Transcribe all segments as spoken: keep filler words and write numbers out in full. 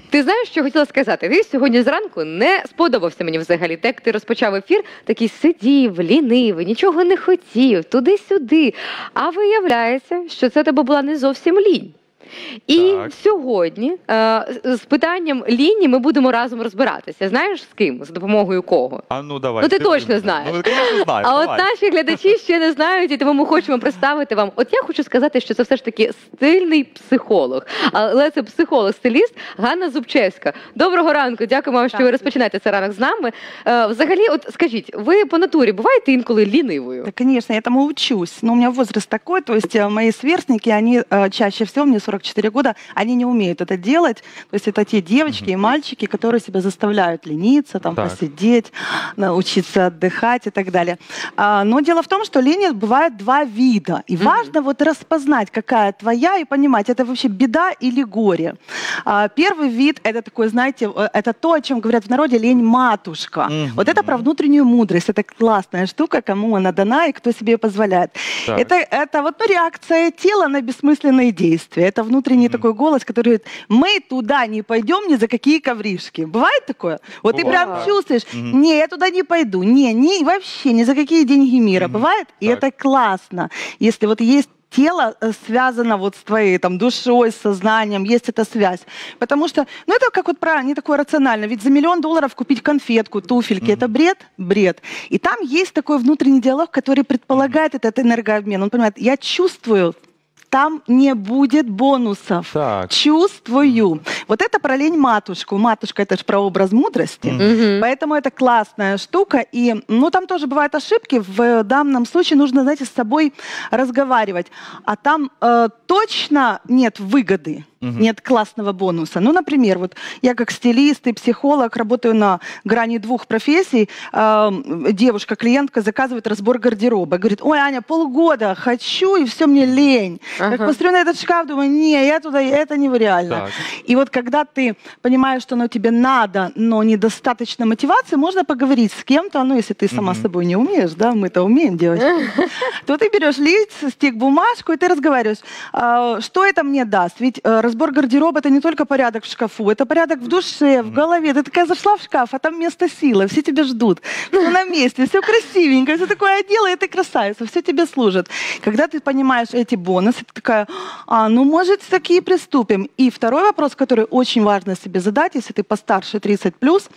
Ти знаєш, що хотіла сказати? Ти сьогодні зранку не сподобався мені взагалі. Так, як ти розпочав ефір, такий сидів, лінивий, нічого не хотів, туди-сюди. А виявляється, що це тебе була не зовсім лінь. І так. Сьогодні е, з питанням лінії ми будемо разом розбиратися. Знаєш, з ким? За допомогою кого? А ну давай. Ну ти, ти точно ти знаєш. Ну, звісно, знаю. А давай. от наші глядачі ще не знають, і тому ми хочемо представити вам. От я хочу сказати, що це все ж таки стильний психолог. Але це психолог-стиліст Ганна Зубчевська. Доброго ранку, дякуємо вам, що ви розпочинаєте цей ранок з нами. Е, взагалі, от скажіть, ви по натурі буваєте інколи лінивою? Да, конечно, я этому учусь. Но у меня возраст такой, то есть мои сверстники, они чаще всего, мне сорок четыре года, они не умеют это делать. То есть это те девочки mm-hmm. и мальчики, которые себя заставляют лениться, там, так. посидеть, научиться отдыхать и так далее. А, но дело в том, что лень бывает два вида. И mm-hmm. важно вот распознать, какая твоя, и понимать, это вообще беда или горе. А, первый вид, это такой, знаете, это то, о чем говорят в народе, лень-матушка. Mm-hmm. Вот это про внутреннюю мудрость. Это классная штука, кому она дана и кто себе позволяет. Это, это вот ну, реакция тела на бессмысленные действия. Это внутренний mm-hmm. такой голос, который говорит, мы туда не пойдем ни за какие ковришки. Бывает такое? Вот Бывает. Ты прям чувствуешь, mm-hmm. не, я туда не пойду, не, не, вообще ни за какие деньги мира. Mm-hmm. Бывает? И так. Это классно. Если вот есть тело связано вот с твоей там, душой, с сознанием, есть эта связь. Потому что, ну это как вот правильно, не такое рационально. Ведь за миллион долларов купить конфетку, туфельки, mm-hmm. это бред? Бред. И там есть такой внутренний диалог, который предполагает mm-hmm. этот энергообмен. Он понимает, я чувствую, там не будет бонусов. Так. Чувствую. Вот это про лень-матушку. Матушка — это же про образ мудрости. Mm-hmm. Поэтому это классная штука. И, ну, там тоже бывают ошибки. В данном случае нужно, знаете, с собой разговаривать. А там э, точно нет выгоды. Угу. Нет классного бонуса. Ну, например, вот я как стилист и психолог работаю на грани двух профессий. Э, девушка, клиентка заказывает разбор гардероба. Говорит, ой, Аня, полгода хочу, и все мне лень. Ага. Как посмотрю на этот шкаф, думаю, не, я туда, это нереально. Так. И вот когда ты понимаешь, что оно тебе надо, но недостаточно мотивации, можно поговорить с кем-то, ну, если ты сама угу. с собой не умеешь, да, мы-то умеем, девочки, то ты берешь листик, бумажку, и ты разговариваешь, что это мне даст. Ведь разбор гардероба — это не только порядок в шкафу, это порядок в душе, в голове. Ты такая зашла в шкаф, а там место силы, все тебя ждут, все на месте, все красивенько, все такое одела, и ты красавица, все тебе служит. Когда ты понимаешь эти бонусы, ты такая, а, ну, может, такие приступим. И второй вопрос, который очень важно себе задать, если ты постарше тридцать плюс,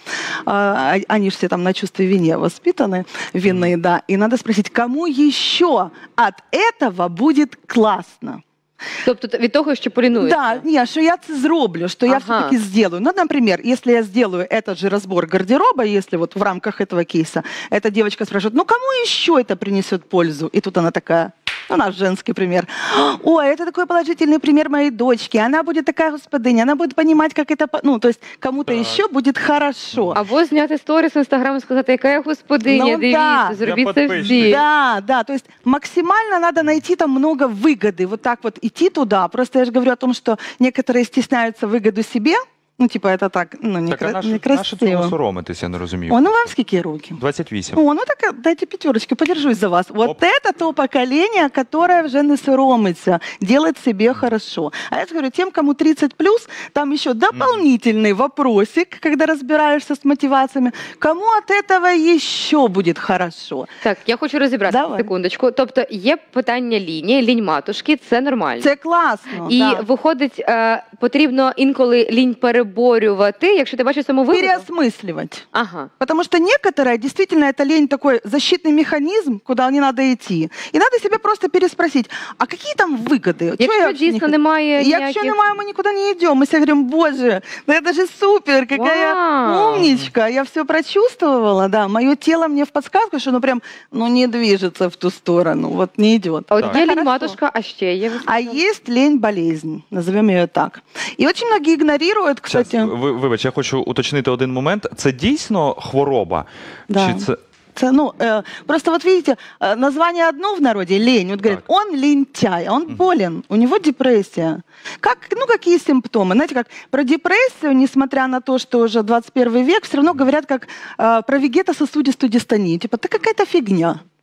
а, они же все там на чувстве вине воспитаны, винные, да, и надо спросить, кому еще от этого будет классно? Тобто від того, що полінуєшся? Да, ні, що я це зроблю, что ага. я все-таки сделаю. Ну, например, если я сделаю этот же разбор гардероба, если вот в рамках этого кейса, эта девочка спрашивает, ну, кому еще это принесет пользу? И тут она такая, у нас женский пример. Ой, это такой положительный пример моей дочки. Она будет такая господыня, она будет понимать, как это... Ну, то есть кому-то еще будет хорошо. Або зняти сторіс в Інстаграм і сказати, яка я господиня, ну, дивіться, да. зробіть це всі. Да, да, то есть максимально надо найти там много выгоды. Вот так вот идти туда. Просто я же говорю о том, что некоторые стесняются выгоду себе. Ну, типа, это так, ну, не, так, кра- а наш, некрасиво. наше цьому соромитись, я не розумію. О, ну вам скільки років? двадцять вісім. О, ну так дайте пятерочку, подержусь за вас. Вот Оп. это то поколение, которое уже не соромится, делает себе хорошо. А я же говорю, тем, кому тридцать плюс, там еще дополнительный mm. вопросик, когда разбираешься с мотивациями, кому от этого еще будет хорошо. Так, я хочу розібратися, секундочку. Тобто є питання лінії, лінь матушки, це нормально. Це класно, І да. виходить, е, потрібно інколи лінь переборювати, якщо ти бачиш саму вигоду. Переосмысливать. Ага. Потому что некоторые, действительно, это лень такой защитный механизм, куда не надо идти. И надо себе просто переспросить, а какие там выгоды? Якщо дійсно не немає ніяких... Якщо немає, ми нікуди не йдемо. Ми себе говоримо, боже, ну это же супер, какая Вау. умничка. Я все прочувствовала, да. Мое тело мне в подсказку, что ну прям, ну не движется в ту сторону, вот не идет. А от є лінь-матушка, а ще є... А есть лень-болезнь, назовем ее так. И очень многие игнорируют, кстати... Сейчас, ви, вибач, я хочу уточнити один момент. Це дійсно хвороба? Да. Чи це... Это, ну, э, просто вот видите, э, название одно в народе, лень. Вот говорят, так. он лентяй, он mm-hmm. болен, у него депрессия. Как, ну, какие симптомы? Знаете, как про депрессию, несмотря на то, что уже двадцать первый век, все равно говорят как э, про вегетососудистую дистонию. Типа, это какая-то фигня.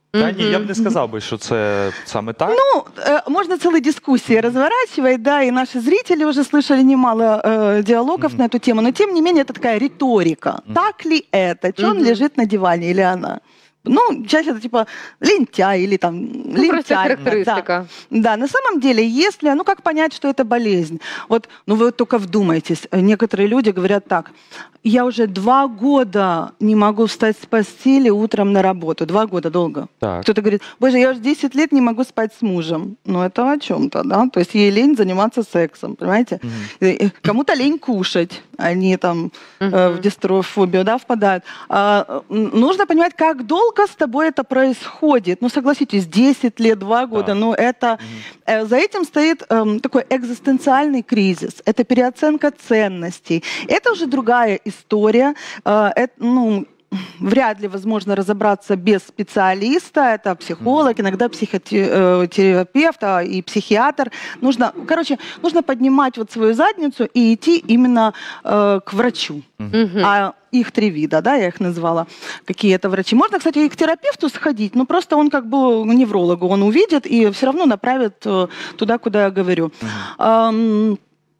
Та ні, я б не сказав би, що це саме так. Ну, э, можно целые дискуссии разворачивать, да, и наши зрители уже слышали немало э, диалогов Мгм. на эту тему, но тем не менее это такая риторика. Мгм. Так ли это? Что он Мгм. лежит на диване или она? Ну, чаще это типа лентяй или там Ну, просто лентяйка, да. характеристика. Да, на самом деле, если, ну как понять, что это болезнь? Вот, ну вы только вдумайтесь, э, некоторые люди говорят так: я уже два года не могу встать с постели утром на работу. Два года долго. Так. Кто-то говорит: боже, я уже десять лет не могу спать с мужем. Ну это о чем-то, да? То есть ей лень заниматься сексом, понимаете? Мгм. Э, Кому-то лень кушать, они там э, в Мгм. дистрофобию, да, впадают. А, м, нужно понимать, как долго с тобой это происходит. Ну, согласитесь, десять лет, два года, Да. ну, это... Мгм. э, За этим стоит эм, такой экзистенциальный кризис. Это переоценка ценностей. Это уже другая история. Э, это, ну, вряд ли возможно разобраться без специалиста. Это психолог, иногда психотерапевт а, и психиатр. Нужно, короче, нужно поднимать вот свою задницу и идти именно э, к врачу. Мгм. А их три вида, да, я их назвала. Какие это врачи. Можно, кстати, и к терапевту сходить, но просто он как бы неврологу, он увидит и все равно направит э, туда, куда я говорю. Ам,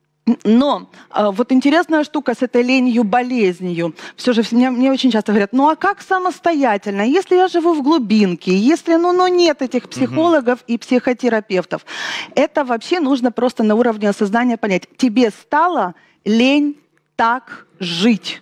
Но а, вот интересная штука с этой ленью, болезнью. Все же мне, мне очень часто говорят: ну а как самостоятельно, если я живу в глубинке, если ну, ну нет этих психологов и психотерапевтов? Это вообще нужно просто на уровне осознания понять. Тебе стало лень так жить,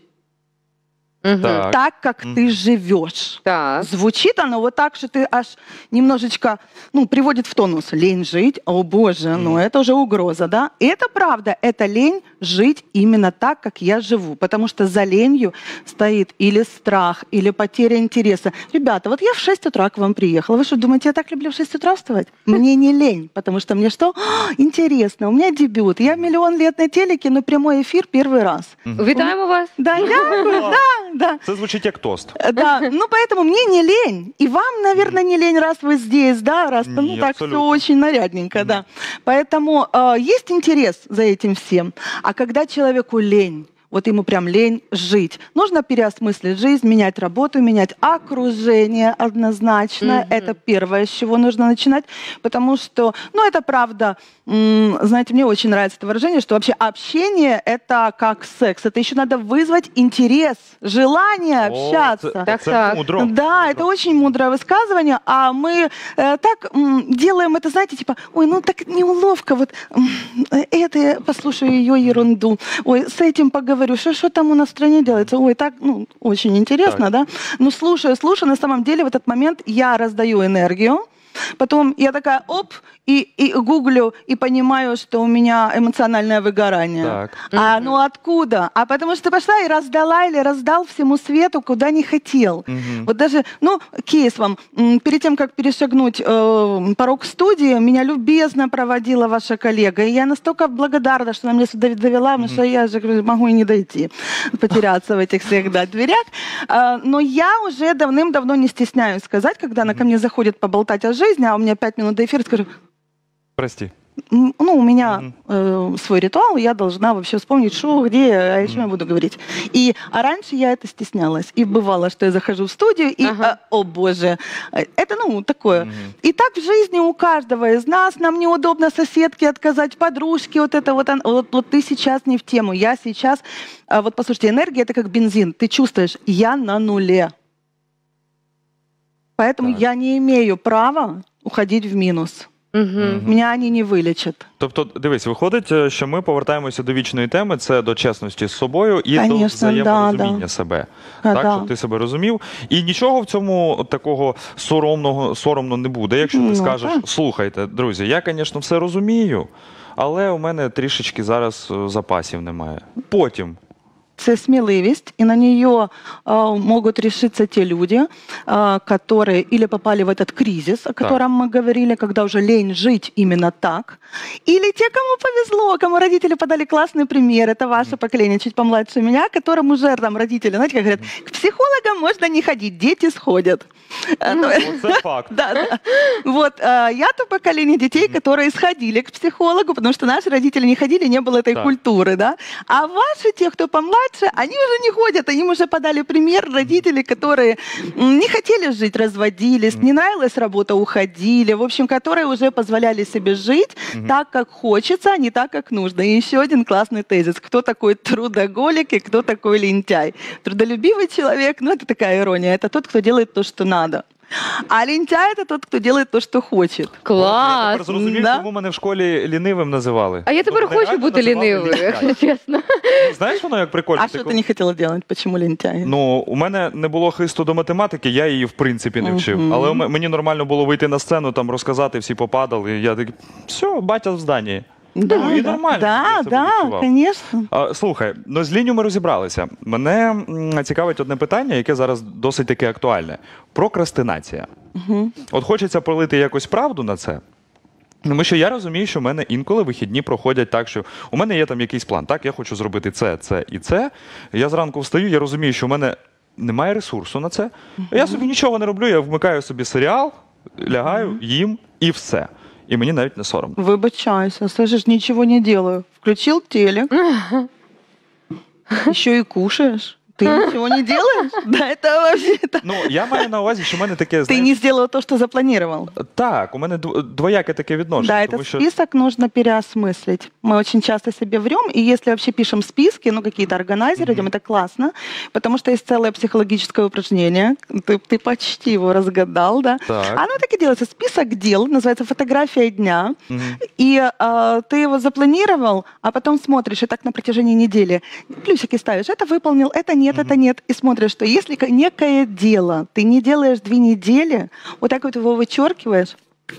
Мгм. Так. так, как Мгм. ты живешь. Так. Звучит оно вот так, что ты аж немножечко, ну, приводит в тонус. Лень жить, о боже, ну Мгм. это уже угроза, да? И это правда, это лень жить именно так, как я живу. Потому что за ленью стоит или страх, или потеря интереса. Ребята, вот я в шесть утра к вам приехала. Вы что, думаете, я так люблю в шесть утра вставать? Мне не лень, потому что мне что? А, интересно, у меня дебют. Я миллион лет на телеке, но прямой эфир первый раз. Вітаємо вас. Да, дякую, да, да. Це звучить як тост. Э, Да, ну поэтому мне не лень. И вам, наверное, не лень, раз вы здесь, да, раз ну Не, так все абсолютно. очень нарядненько, да. Поэтому э, есть интерес за этим всем. А когда человеку лень, вот ему прям лень жить, нужно переосмыслить жизнь, менять работу, менять окружение однозначно. Мгм. Это первое, с чего нужно начинать, потому что, ну это правда, м, знаете, мне очень нравится это выражение, что вообще общение это как секс, это еще надо вызвать интерес, желание О, общаться. Це, Так, це так. мудро. Да, это очень мудрое высказывание, а мы э, так м, делаем это, знаете, типа, ой, ну так неловко, вот м, это я послушаю ее ерунду, ой, с этим поговорю, что, что там у нас в стране делается, ой, так, ну, очень интересно, Так. да? Ну, слушаю, слушаю, на самом деле в этот момент я раздаю энергию, потом я такая, оп, и, и гуглю, и понимаю, что у меня эмоциональное выгорание. Так. А ну откуда? А потому что пошла и раздала или раздал всему свету, куда не хотел. Мгм. Вот даже, ну, кейс вам. М, Перед тем, как перешагнуть э, порог студии, меня любезно проводила ваша коллега. И я настолько благодарна, что она меня сюда довела, потому что я же говорю, могу и не дойти, потеряться в этих всех да, дверях. А, но я уже давным-давно не стесняюсь сказать, когда она ко мне заходит поболтать о жизни, а у меня пять минут до эфира, скажу: Прости. М, ну, у меня Мгм. э, свой ритуал, я должна вообще вспомнить, что, где, а о чем я буду говорить. И, а раньше я это стеснялась. И бывало, что я захожу в студию, и, Ага. а, о боже, э, это, ну, такое. Мгм. И так в жизни у каждого из нас. Нам неудобно соседке отказать, подружке, вот это вот, он- вот, вот ты сейчас не в тему. Я сейчас, а, вот послушайте, энергия это как бензин. Ты чувствуешь, я на нуле. Поэтому Так. я не имею права уходить в минус. Мгм. Меня они не вылечат. Тобто, дивись, виходить, е, що ми повертаємося до вічної теми, це до чесності з собою і до Конечно, взаєморозуміння да, себе. А, Так, да. щоб ти себе розумів. І нічого в цьому такого соромного, соромно не буде, якщо ти Ну, скажеш, так. слухайте, друзі, я, звісно, все розумію, але у мене трішечки зараз е, запасів немає. Потім. Це смеливость, и на нее э, могут решиться те люди, э, которые или попали в этот кризис, о котором мы говорили, когда уже лень жить именно так, или те, кому повезло, кому родители подали классный пример, это ваше поколение, чуть помладше меня, которым уже там родители, знаете, как говорят, к психологам можно не ходить, дети сходят. Э, ну, Оце факт. Да, да. Вот, э, я то поколение детей, которые сходили к психологу, потому что наши родители не ходили, не было этой Так. культуры, да. А ваши, те, кто помладше, помладше, они уже не ходят, они уже подали пример, родители, которые м, не хотели жить, разводились, не нравилась работа, уходили, в общем, которые уже позволяли себе жить так, как хочется, а не так, как нужно. И еще один классный тезис. Кто такой трудоголик и кто такой лентяй? Трудолюбивый человек, ну это такая ирония, это тот, кто делает то, что надо. А лентяй – это тот, кто делает то, что хочет. Я Клас! тепер зрозумів, Да. чому мене в школі лінивим називали. А я тепер Ну, мене хочу реально бути називали лінивою, лінтяй. якщо чесно. Знаєш, воно як прикольно? А что ты не хотела делать? Почему лентяй? Ну, у мене не було хисту до математики, я її в принципі не вчив. Мгм. Але у м- мені нормально було вийти на сцену, там розказати, всі попадали. І я такий, все, батя в зданні. Да, Ну, і да. нормально, Да, я себе да, відчував. конечно. А, слухай, ну з Лінню ми розібралися. Мене м, цікавить одне питання, яке зараз досить таки актуальне. Прокрастинація. Мгм. От хочеться пролити якось правду на це. Тому що я розумію, що в мене інколи вихідні проходять так, що у мене є там якийсь план. Так, я хочу зробити це, це і це. Я зранку встаю, я розумію, що в мене немає ресурсу на це. Я собі нічого не роблю, я вмикаю собі серіал, лягаю, їм і все. І мені навіть не соромно. Выбачайся, слышишь, ничего не делаю. Включил телек, еще и кушаешь. Ты ничего не делаешь? Да, это вообще... Ну, я маю на увазі, що в мене таке, Ты знаєш, не сделала то, что запланировал. так, у мене дв- двояке таке відношення. Да, тому этот що список нужно переосмыслить. Мы очень часто себе врем, и если вообще пишем списки, ну, какие-то органайзеры, идем, это классно, потому что есть целое психологическое упражнение. Ты, ты почти его разгадал, да? Так. Оно так и делается. Список дел, называется «Фотография дня». Мгм. И а, ты его запланировал, а потом смотришь, и так на протяжении недели плюсики ставишь. Это выполнил, это нет, это нет. И смотришь, что если ка- некое дело ты не делаешь две недели, вот так вот его вычеркиваешь,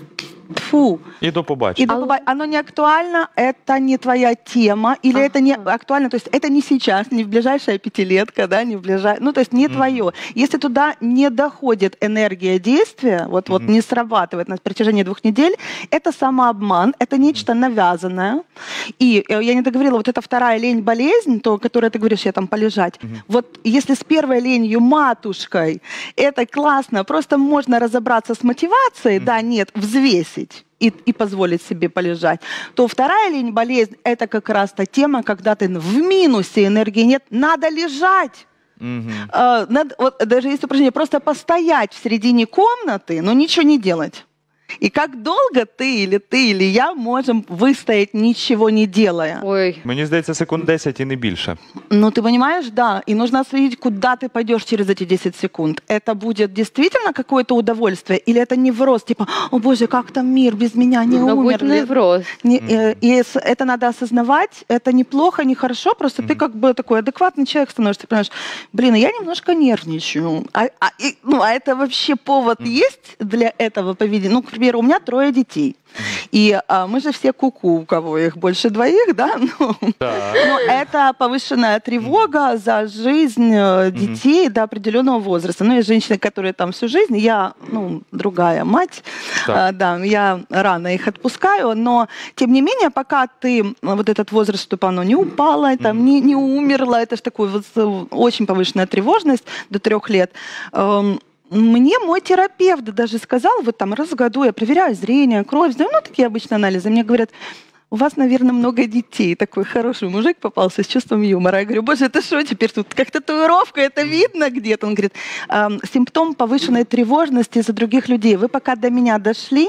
тьфу, І до и побачення. да, бывает, оно не актуально, это не твоя тема, или это не актуально, то есть это не сейчас, не в ближайшая пятилетка, да, не в ближай... ну то есть не твое. Если туда не доходит энергия действия, вот, вот не срабатывает на протяжении двух недель, это самообман, это нечто навязанное. И э, я не договорила, вот эта вторая лень-болезнь, то, которая ты говоришь, я там полежать, вот если с первой ленью матушкой, это классно, просто можно разобраться с мотивацией, да, нет, взвесить. И, и позволить себе полежать, то вторая лень болезнь – это как раз та тема, когда ты в минусе, энергии нет, надо лежать. Мгм. Э, надо, вот, даже есть упражнение, просто постоять в середине комнаты, но ничего не делать. И как долго ты или ты или я можем выстоять, ничего не делая? Ой. Мені здається, секунд десять і не більше. Ну, ты понимаешь, да. И нужно следить, куда ты пойдешь через эти десять секунд. Это будет действительно какое-то удовольствие? Или это невроз, типа, о боже, как там мир без меня не Мабуть, умер? ли?» невроз. Не- э, И с- это надо осознавать, это неплохо, не хорошо, просто ты как бы такой адекватный человек становишься, ты понимаешь, блин, я немножко нервничаю. А, а, и- ну, а это вообще повод есть для этого поведения? Ну, к примеру, у меня трое детей. И а, мы же все куку, у кого их больше двоих, да? Ну, Так. но это повышенная тревога за жизнь э, детей до определенного возраста. Ну, и женщины, которые там всю жизнь, я, ну, другая мать, Так. а, да, я рано их отпускаю, но, тем не менее, пока ты м, вот этот возраст, чтобы оно не упало, там, не, не умерло, это же такой вот э, очень повышенная тревожность до трех лет, эм, мне мой терапевт даже сказал, вот там раз в году я проверяю зрение, кровь, ну, такие обычные анализы. Мне говорят, у вас, наверное, много детей. Такой хороший мужик попался с чувством юмора. Я говорю, боже, это что теперь тут? Как татуировка, это видно где-то? Он говорит, «Ам, симптом повышенной тревожности за других людей. Вы пока до меня дошли,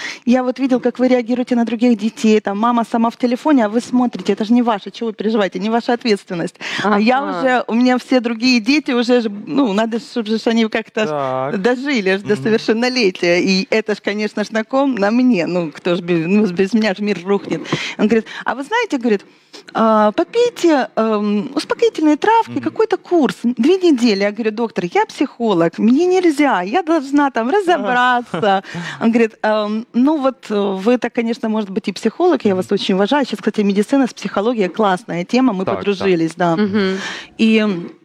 я вот видел, как вы реагируете на других детей. Там мама сама в телефоне, а вы смотрите. Это же не ваше, чего вы переживаете, не ваша ответственность. А я Ага. уже, у меня все другие дети уже, ж, ну, надо, чтобы же они как-то Так. дожили аж до совершеннолетия. И это ж, конечно ж, на ком? На мне. Ну, кто ж без, ну, без меня ж мир рухнет. Он говорит, а вы знаете, говорит, «А, попейте эм, успокоительные травки, какой-то курс, две недели. Я говорю, доктор, я психолог, мне нельзя, я должна там разобраться. Он говорит, «Эм, ну вот э, вы-то, конечно, может быть и психолог, я вас очень уважаю. Сейчас, кстати, медицина с психологией классная тема, мы Так, подружились, да. Мгм. И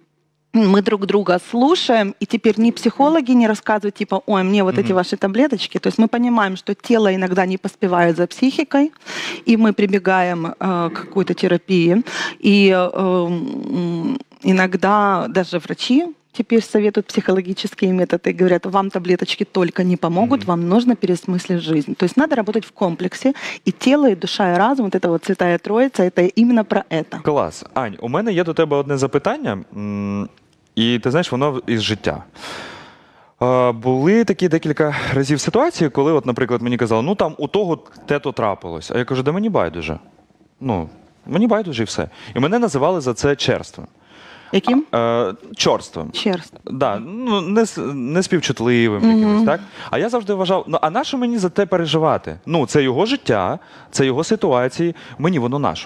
мы друг друга слушаем, и теперь ни психологи не рассказывают, типа, ой, мне вот эти ваши таблеточки. То есть мы понимаем, что тело иногда не поспевает за психикой, и мы прибегаем э, к какой-то терапии. И э, м, иногда даже врачи теперь советуют психологические методы. Говорят, вам таблеточки только не помогут, mm-hmm. вам нужно переосмыслить жизнь. То есть надо работать в комплексе. И тело, и душа, и разум, вот это вот Святая Троица, это именно про это. Клас. Ань, у мене є до тебе одне запитання, і ти знаєш, воно із життя. Були такі декілька разів ситуації, коли, от, наприклад, мені казали, ну там у того те-то трапилось. А я кажу, да мені байдуже. Ну, мені байдуже і все. І мене називали за це черством. Яким? Е, чорством. Черством. Да, ну, не, не співчутливим mm-hmm. якимось, так? А я завжди вважав, ну, а нащо мені за те переживати? Ну, це його життя, це його ситуації, мені воно нащо?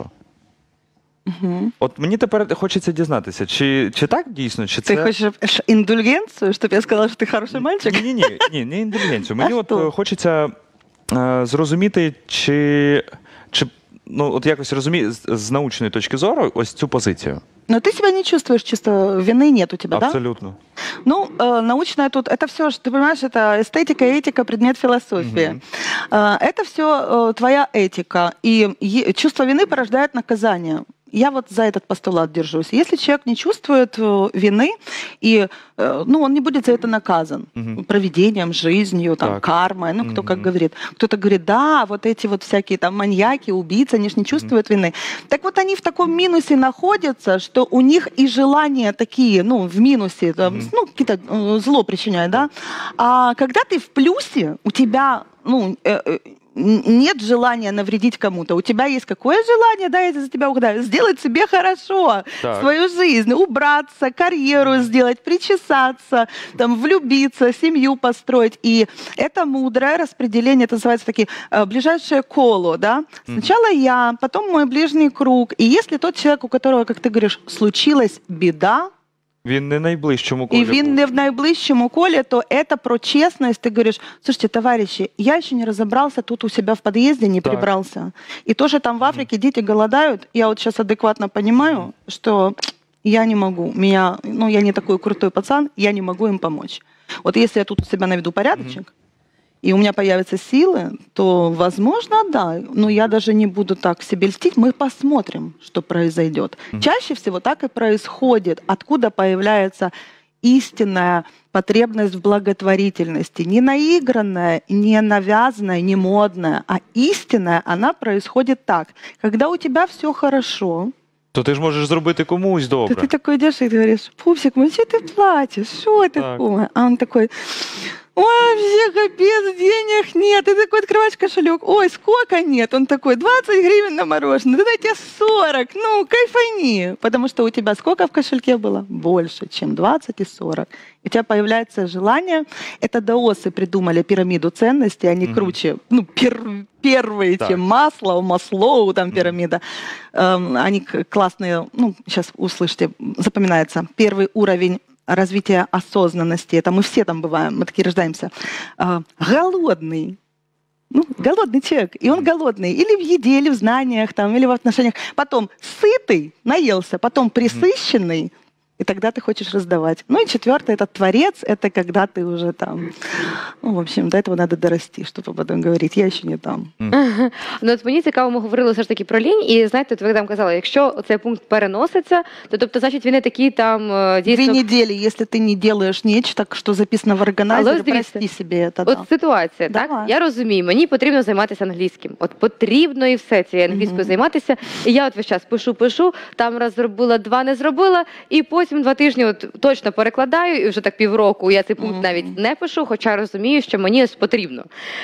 Угу. От мені тепер хочеться дізнатися, чи, чи так дійсно, чи це... Ти хочеш індульгенцію, щоб я сказала, що ти хороший мальчик? Ні, ні, ні, не індульгенцію. Мені а от що? хочеться е, зрозуміти, чи, чи ну, от якось розуміти з, з научної точки зору ось цю позицію. Но ты себя не чувствуешь, чисто вины нет у тебя, Абсолютно. Да? Ну, э, научная тут, это все, ты понимаешь, это эстетика, этика, предмет философии. Угу. Э, это все э, твоя этика. И е- чувство вины порождает наказание. Я вот за этот постулат держусь. Если человек не чувствует э, вины, и, э, ну, он не будет за это наказан угу. проведением, жизнью, там, кармой, ну, кто угу. как говорит. Кто-то говорит, да, вот эти вот всякие там маньяки, убийцы, они же не чувствуют угу. вины. Так вот они в таком минусе находятся, что у них и желания такие, ну, в минусе, там, угу. ну, какие-то э, зло причиняют, да. А когда ты в плюсе, у тебя, ну, э, э, нет желания навредить кому-то. У тебя есть какое желание, да, я за тебя угадаю, сделать себе хорошо, так. свою жизнь, убраться, карьеру сделать, причесаться, там, влюбиться, семью построить. И это мудрое распределение, это называется такие э, ближайшее коло, да. Сначала mm-hmm. я, потом мой ближний круг. И если тот человек, у которого, как ты говоришь, случилась беда, Він не найближчому колі. І він не в найближчому колі, то это про честность. Ты говоришь, слушайте, товарищи, я еще не разобрался тут у себя в подъезде, не так. прибрался. И тоже там в Африке mm. дети голодают. Я вот сейчас адекватно понимаю, mm. что я не могу. Меня, ну, я не такой крутой пацан, я не могу им помочь. Вот если я тут у себя наведу порядочек, mm. и у меня появятся силы, то, возможно, да. Но я даже не буду так себе льстить. Мы посмотрим, что произойдет. Mm-hmm. Чаще всего так и происходит. Откуда появляется истинная потребность в благотворительности. Не наигранная, не навязанная, не модная, а истинная, она происходит так. Когда у тебя все хорошо, то ти ж можеш зробити комусь добре. То ты такой идешь и говоришь, пупсик, ну что ты плачешь? Что такое? А он такой... Ой, вообще капец, денег нет. Ты такой открываешь кошелек. Ой, сколько нет? Он такой, двадцать гривен на мороженое. Да дайте сорок. Ну, кайфани. Потому что у тебя сколько в кошельке было? Больше, чем двадцать и сорок. У тебя появляется желание. Это даосы придумали пирамиду ценностей. Они mm-hmm. круче, ну, пер, первые, так. чем Маслоу, Маслоу, там пирамида. Mm-hmm. Они классные, ну, сейчас услышите, запоминается. Первый уровень развитие осознанности. Это мы все там бываем, мы такие рождаемся. А, голодный. Ну, голодный человек. И он голодный. Или в еде, или в знаниях, там, или в отношениях. Потом сытый, наелся. Потом присыщенный. И тогда ты хочешь раздавать. Ну и четвертое, это творец, это когда ты уже там... Ну, в общем, до этого надо дорасти, чтобы потом говорить, я еще не там. Mm. Ну, от мені цікаво, ми говорили все ж таки про лінь, і знаєте, ви там казали, якщо цей пункт переноситься, то тобто, значить, він не такий там дійсно... Дві неділі, якщо ти не робиш нічого, що записано в органайзері, прости собі це. От ситуація, так? Давай. Я розумію, мені потрібно займатися англійським. От потрібно і все цією англійською mm-hmm. займатися. І я от весь час пишу, пишу, там раз зробила, два не зробила, і потім Потім два тижні от точно перекладаю, і вже так півроку я цей пункт mm-hmm. навіть не пишу, хоча розумію, що мені ось потрібно.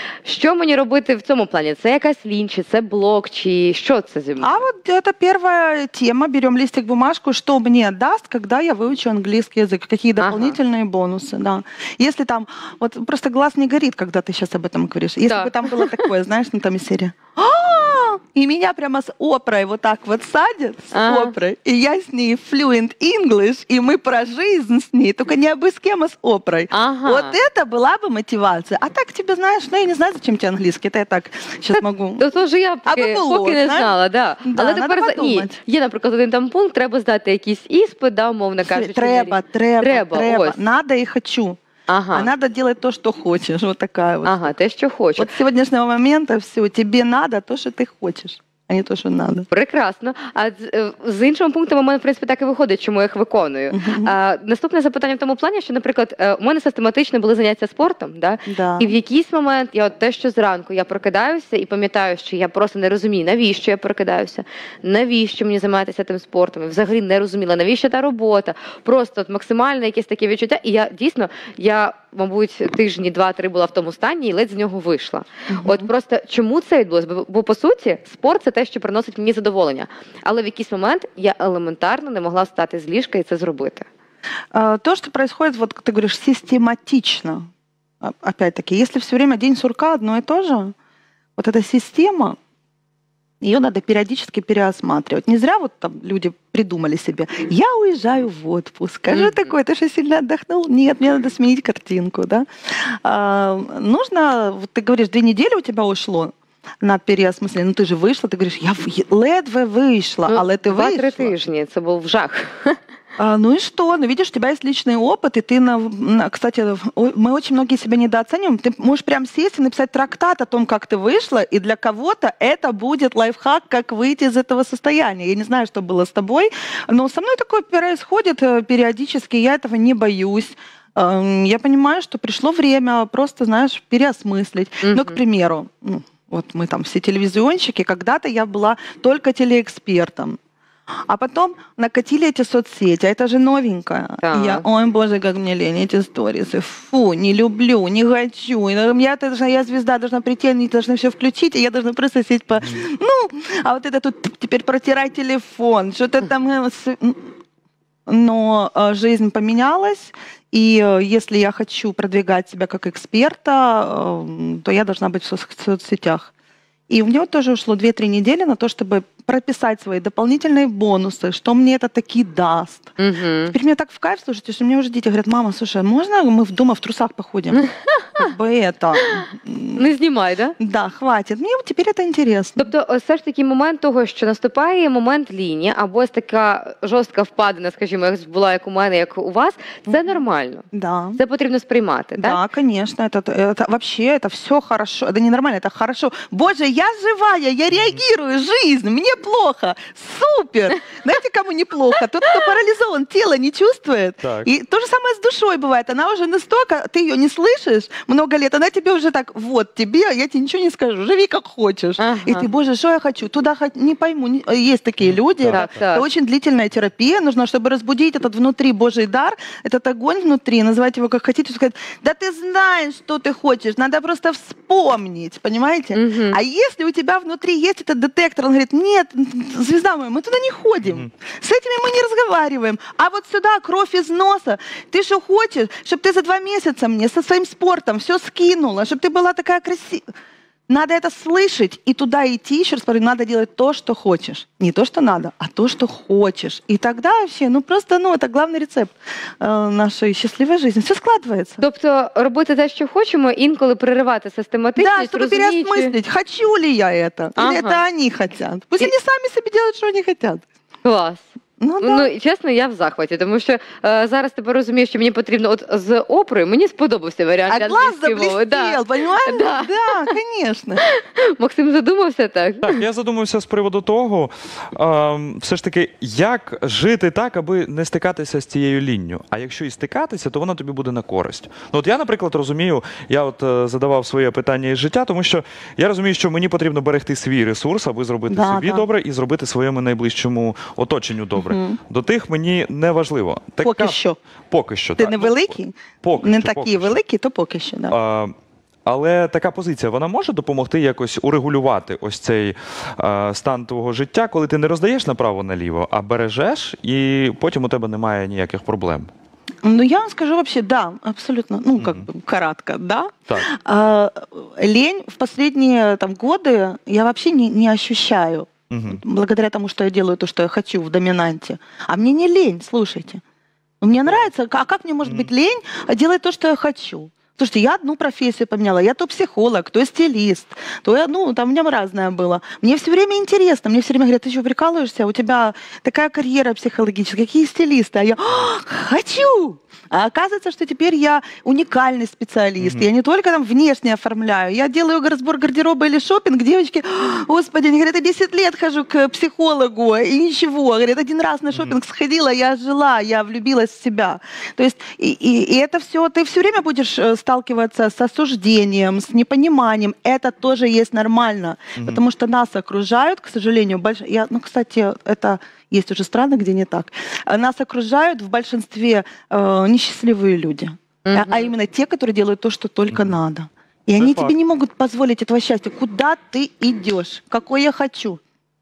Що мені робити в цьому плані? Це якась лінь, чи це блок, чи що це зі мною? А вот это первая тема. Берем листик, бумажку, что мне даст, когда я выучу английский язык, какие дополнительные ага. бонусы, да. Если там, вот просто глаз не горит, когда ты сейчас об этом говоришь. Если да. бы там было такое, знаешь, ну там из серии... И меня прямо с Опрой вот так вот садят, с ага. Опрой, и я с ней fluent English, и мы про жизнь с ней, только не абы с кем, а с Опрой. Ага. Вот это была бы мотивация. А так тебе, знаешь, ну я не знаю, зачем тебе англійський, это я так сейчас могу. То тоже я поки, було, поки не знала, да. Да, але тепер ні, є, наприклад, один там пункт, треба здати якийсь іспит, да, умовно кажучи. Треба, треба, треба, треба. Ось. Надо и хочу. Ага. А надо делать то, что хочешь. Вот такая вот. Ага, те, що хочеш. Вот с сегодняшнего момента все, тебе надо то, что ты хочешь. а не то, что надо. Прекрасно. А з, е, з іншим пунктом у мене, в принципі, так і виходить, чому я їх виконую. Мгм. А, наступне запитання в тому плані, що, наприклад, е, у мене систематично були заняття спортом, да? Да. І в якийсь момент я от те, що зранку я прокидаюся і пам'ятаю, що я просто не розумію, навіщо я прокидаюся, навіщо мені займатися тим спортом. І взагалі не розуміла, навіщо та робота. Просто от максимальне якесь таке відчуття. І я дійсно, я, мабуть, тижні два-три була в тому стані і ледь з нього вийшла. Мгм. От просто чому це відбулося? Бо, бо по суті, спорт це те, що приносить мені задоволення. Але в якийсь момент я елементарно не могла встати з ліжка і це зробити. А, То, что происходит, вот ты говоришь, систематично. А- Опять-таки, если все время день сурка одно и то же, вот эта система, ее надо периодически переосматривать. Не зря вот там люди придумали себе: я уезжаю в отпуск. А что Мгм. такое? Ты что, сильно отдохнул? Нет, мне надо сменить картинку, да? А, нужно, вот ты говоришь, две недели у тебя ушло на переосмысление. Ну ты же вышла, ты говоришь, я в- ледве вийшла, Ну, але ти два-три вийшла. тижні, це був жах. А, ну и что? Ну, видишь, у тебя есть личный опыт, и ты, на, на- кстати, о- мы очень многие себя недооцениваем. Ты можешь прям сесть и написать трактат о том, как ты вышла, и для кого-то это будет лайфхак, как выйти из этого состояния. Я не знаю, что было с тобой, но со мной такое происходит э, периодически, я этого не боюсь. Эм, Я понимаю, что пришло время просто, знаешь, переосмыслить. Ну, к Мгм. примеру, ну, вот мы там все телевизионщики, когда-то я была только телеэкспертом. А потом накатили эти соцсети, а это же новенькое. Так. И я, ой, боже, как мне лень, эти сторисы. Фу, не люблю, не хочу. И Я, должна, я звезда, должна прийти, они должны все включить, и я должна просто сесть по... Ну, а вот это тут теперь протирай телефон, что-то там... э, с- Но э, жизнь поменялась, и э, если я хочу продвигать себя как эксперта, э, то я должна быть в соц- соцсетях. И у него тоже ушло две-три недели на то, чтобы прописать свои дополнительные бонусы, что мне это таки даст. Угу. Теперь мне так в кайф, слушайте, что мне уже дети говорят: мама, слушай, а можно мы в дома в трусах походим? Как бы это... м, Не знімай, да? Да, хватит. Мне вот теперь это интересно. Тобто, ось все ж таки момент того, що наступає момент лінії, або ось така жорстка впадина, скажімо, як була як у мене, як у вас, це нормально. Да. Це потрібно сприймати, так? Да, конечно, это, это вообще, это все хорошо. Это не нормально, это хорошо. Боже, я живая, я реагирую, жизнь, мне плохо, супер. Знаете, кому неплохо? Тот, кто парализован, тело не чувствует. Так. И то же самое с душой бывает. Она уже настолько, ты ее не слышишь много лет, она тебе уже так, вот тебе, я тебе ничего не скажу, живи как хочешь. Ага. И ты, боже, что я хочу? Туда хот- не пойму. Не- Есть такие люди. Так, это, так. это очень длительная терапия. Нужно, чтобы разбудить этот внутри Божий дар, этот огонь внутри, называть его как хотите, сказать: да ты знаешь, что ты хочешь, надо просто вспомнить, понимаете? Мгм. А если у тебя внутри есть этот детектор, он говорит: нет, звезда моя, мы туда не ходим, Мгм. с этими мы не разговариваем, а вот сюда кровь из носа, ты что хочешь, чтобы ты за два месяца мне со своим спортом все скинула, чтобы ты была такая красивая. Надо это слышать и туда идти, еще раз говорю, надо делать то, что хочешь. Не то, что надо, а то, что хочешь. И тогда вообще, ну просто, ну это главный рецепт э, нашей счастливой жизни. Все складывается. Тобто робити те, що хочемо, інколи переривати Да, систематичність, чтобы розуміючи... переосмыслить, хочу ли я это, Ага. или это они хотят. Пусть И- они сами себе делают, что они хотят. Клас. Ну, да. Ну, і чесно, я в захваті, тому що е, зараз тепер розумію, що мені потрібно от з опери, мені сподобався варіант А глаз англійської мови. заблестел, понимаешь? Да. Да, конечно. Максим задумався так? Так, я задумався з приводу того, ем, все ж таки, як жити так, аби не стикатися з цією лінню. А якщо і стикатися, то вона тобі буде на користь. Ну, от я, наприклад, розумію, я от е, задавав своє питання із життя, тому що я розумію, що мені потрібно берегти свій ресурс, аби зробити Да, собі да. добре і зробити своєму найближчому оточенню добре. Мгм. До тих мені не важливо. Така- Поки що. Поки що. Ти так. не великий, Поки не що, такі поки що. великі, то поки що. Да. А, але така позиція, вона може допомогти якось урегулювати ось цей а, стан твого життя, коли ти не роздаєш направо-наліво, а бережеш, і потім у тебе немає ніяких проблем. Ну, я вам скажу вообще, да, абсолютно, ну, как Мгм. бы, коротко, да. Так. А, лень в последние там, годы я вообще не, не ощущаю, Мгм. благодаря тому, что я делаю то, что я хочу в доминанте. А мне не лень, слушайте. Мне нравится, а как мне может Мгм. быть лень делать то, что я хочу? Слушайте, я одну профессию поменяла. Я то психолог, то стилист, то я, ну, там у меня разное было. Мне все время интересно. Мне все время говорят, ты что, прикалываешься? У тебя такая карьера психологическая. Какие стилисты? А я «А, хочу! А оказывается, что теперь я уникальный специалист. Mm-hmm. Я не только там внешне оформляю, я делаю разбор гардероба или шопинг. Девочки, господи, они говорят, я десять лет хожу к психологу, и ничего. Говорят, один раз на шопинг mm-hmm. сходила, я жила, я влюбилась в себя. То есть, и, и, и это все, ты все время будешь сталкиваться с осуждением, с непониманием. Это тоже есть нормально, mm-hmm. потому что нас окружают, к сожалению, больш... я, ну, кстати, это... Есть уже страны, где не так. Нас окружают в большинстве э, несчастливые люди. Mm-hmm. А, а именно те, которые делают то, что только mm-hmm. надо. И Це они факт. тебе не могут позволить этого счастья. Куда ты идешь? Какой я хочу?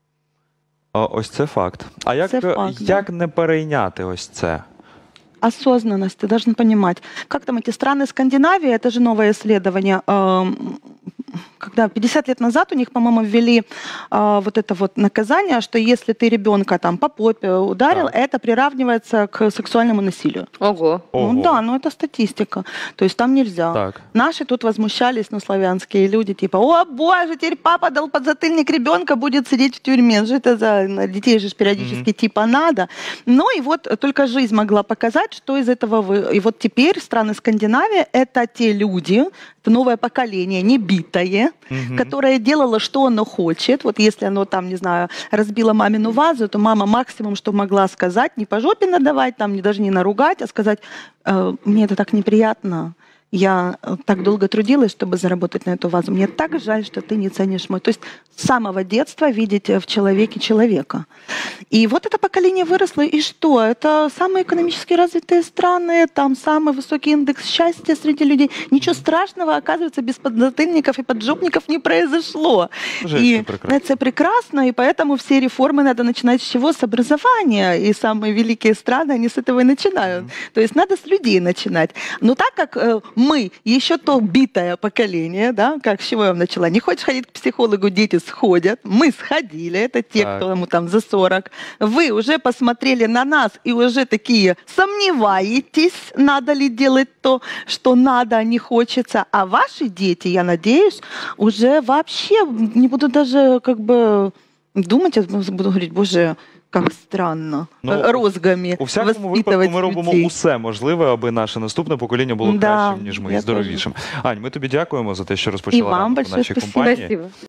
О, ось це факт. А як, Це факт, як да. не перейняти ось це? Осознанность, ты должен понимать. Как там эти страны Скандинавии, это же новое исследование, э, когда пятьдесят лет назад у них, по-моему, ввели э, вот это вот наказание, что если ты ребенка там по попе ударил, Так. это приравнивается к сексуальному насилию. Ого. Ого. Ну да, ну это статистика. То есть там нельзя. Так. Наши тут возмущались, ну, славянские люди, типа, о боже, теперь папа дал подзатыльник ребенка, будет сидеть в тюрьме. Что это за детей же ж периодически mm-hmm. типа надо. Ну и вот только жизнь могла показать, что из этого вы... И вот теперь страны Скандинавии — это те люди, это новое поколение, не битое, mm-hmm. которое делало, что оно хочет. Вот если оно там, не знаю, разбило мамину вазу, то мама максимум, что могла сказать, не по жопе надавать, там, не, даже не наругать, а сказать, э, мне это так неприятно. Я так долго трудилась, чтобы заработать на эту вазу. Мне так жаль, что ты не ценишь мой. То есть с самого детства видеть в человеке человека. И вот это поколение выросло, и что? Это самые экономически развитые страны, там самый высокий индекс счастья среди людей. Ничего страшного, оказывается, без подзатыльников и поджопников не произошло. Жесть, и это прекрасно. это прекрасно, и поэтому все реформы надо начинать с чего? С образования. И самые великие страны, они с этого и начинают. Mm-hmm. То есть надо с людей начинать. Но так как э, мы еще то битое поколение, да, как с чего я вам начала, не хочешь ходить к психологу, дети сходят, мы сходили, это те, Так. кто ему там за сорок, вы уже посмотрели на нас и уже такие сомневаетесь, надо ли делать то, что надо, а не хочется, а ваши дети, я надеюсь, уже вообще не будут даже как бы думать, я буду говорить, боже, як странно, Ну, розгами У всякому випадку воспитувати ми робимо людей. усе можливе, аби наше наступне покоління було Да, кращим, ніж ми, і я здоровішим. Ань, ми тобі дякуємо за те, що розпочала І вам ранок у большое нашій спасибо. компанії. Спасибо.